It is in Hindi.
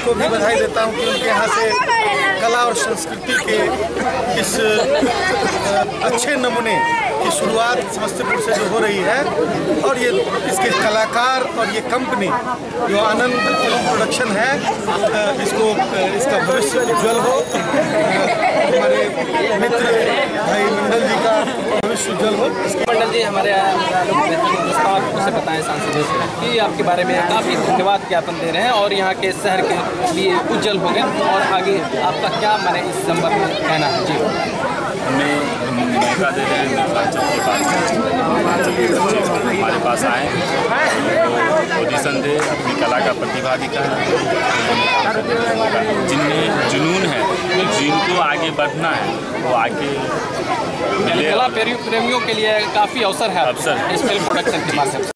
को भी बधाई देता हूँ कि उनके यहाँ से कला और संस्कृति के इस अच्छे नमूने की शुरुआत समस्तीपुर से जो हो रही है, और ये इसके कलाकार और ये कंपनी जो आनंद फिल्म प्रोडक्शन है, इसका भविष्य उज्जवल हो। हमारे मित्र भाई मंडल जी का भविष्य उज्जवल हो। मंडल जी, हमारे से बताएं सांसद कि आपके बारे में काफ़ी धन्यवाद ज्ञापन दे रहे हैं और यहाँ के शहर के लिए उज्जवल हो गए, और आगे आपका क्या मैंने इस संदर्भ में कहना है? जी, हमें मौका दे रहे हैं मिथिलांचल के बच्चे हमारे पास आए, तो ऑडिशन दे, अपनी कला का प्रतिभा दिखाएं, जिनमें जुनून है, जिनको आगे बढ़ना है वो आगे मिले। कला प्रेमियों के लिए काफ़ी अवसर है इस फिल्म प्रोडक्शन के माध्यम से।